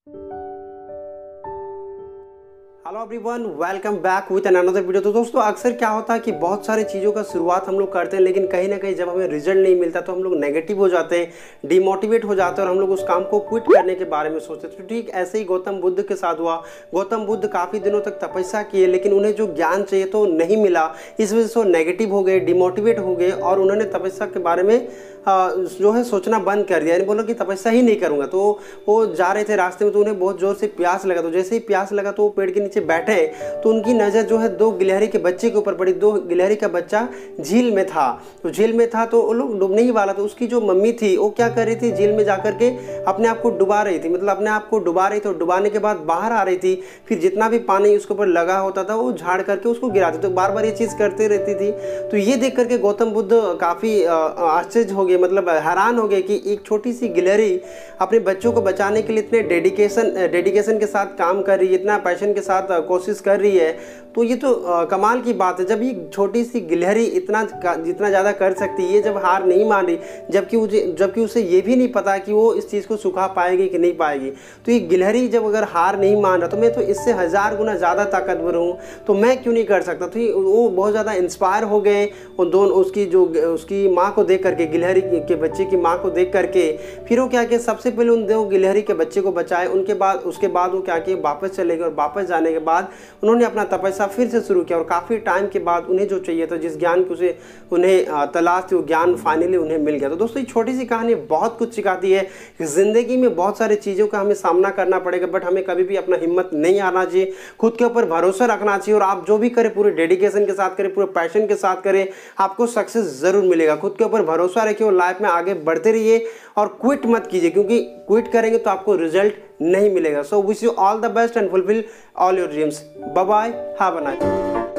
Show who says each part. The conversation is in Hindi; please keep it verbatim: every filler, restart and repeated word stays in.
Speaker 1: Hello everyone, welcome back with an another video. तो दोस्तों, अक्सर क्या होता है कि बहुत सारी चीज़ों का शुरुआत हम लोग करते हैं, लेकिन कहीं ना कहीं जब हमें रिजल्ट नहीं मिलता तो हम लोग नेगेटिव हो जाते हैं, डिमोटिवेट हो जाते हैं और हम लोग उस काम को क्विट करने के बारे में सोचते हैं। तो ठीक ऐसे ही गौतम बुद्ध के साथ हुआ। गौतम बुद्ध काफ़ी दिनों तक तपस्या किए, लेकिन उन्हें जो ज्ञान चाहिए तो नहीं मिला। इस वजह से वो नेगेटिव हो गए, डिमोटिवेट हो गए और उन्होंने तपस्या के बारे में जो है सोचना बंद कर दिया। यानी बोला कि तपस्या ही नहीं करूँगा। तो वो जा रहे थे रास्ते में, तो उन्हें बहुत ज़ोर से प्यास लगा। तो जैसे ही प्यास लगा तो वो पेड़ के नीचे बैठे, तो उनकी नज़र जो है दो गिलहरी के बच्चे के ऊपर पड़ी। दो गिलहरी का बच्चा झील में था। तो झील में था तो वो लोग डूबने ही वाला। तो उसकी जो मम्मी थी वो क्या कर रही थी, झील में जाकर के अपने आप को डुबा रही थी, मतलब अपने आप को डुबा रही थी। और डुबाने के बाद बाहर आ रही थी, फिर जितना भी पानी उसके ऊपर लगा होता था वो झाड़ करके उसको गिराती। तो बार बार ये चीज़ करते रहती थी। तो ये देख करके गौतम बुद्ध काफ़ी आश्चर्य हो गए, मतलब हैरान हो गए कि एक छोटी सी गिलहरी अपने बच्चों को बचाने के लिए इतने डेडिकेशन डेडिकेशन के साथ काम कर रही है, इतना पैशन के साथ कोशिश कर रही है। तो ये तो कमाल की बात है। जब ये छोटी सी गिलहरी इतना जितना ज़्यादा कर सकती है, ये जब हार नहीं मान रही, जबकि उसे जबकि उसे ये भी नहीं पता कि वो इस चीज़ को सुखा पाएगी कि नहीं पाएगी। तो ये गिलहरी जब अगर हार नहीं मान रहा, तो मैं तो इससे हज़ार गुना ज़्यादा ताकतवर हूँ, तो मैं क्यों नहीं कर सकता। तो वो बहुत ज़्यादा इंस्पायर हो गए। उन दोनों उसकी जो उसकी माँ को देख करके, गिलहरी के बच्चे की माँ को देख करके, फिर वो क्या किया, सबसे पहले उन दो गिलहरी के बच्चे को बचाए। उनके बाद उसके बाद वो क्या किए, वापस चले गए और वापस जाने के बाद उन्होंने अपना तपस्या फिर से शुरू किया। और काफ़ी टाइम के बाद उन्हें जो चाहिए था, जिस ज्ञान की उसे उन्हें तलाश थी, वो ज्ञान फाइनली उन्हें मिल गया। तो दोस्तों, ये छोटी सी कहानी बहुत कुछ सिखाती है। ज़िंदगी में बहुत सारी चीज़ों का हमें सामना करना पड़ेगा, बट हमें कभी भी अपना हिम्मत नहीं हारना चाहिए, खुद के ऊपर भरोसा रखना चाहिए। और आप जो भी करें पूरे डेडिकेशन के साथ करें, पूरे पैशन के साथ करें, आपको सक्सेस ज़रूर मिलेगा। खुद के ऊपर भरोसा रखिए और लाइफ में आगे बढ़ते रहिए और क्विट मत कीजिए, क्योंकि क्विट करेंगे तो आपको रिजल्ट नहीं मिलेगा। So wish you all the best and fulfil all your dreams. Bye bye, have a nice day.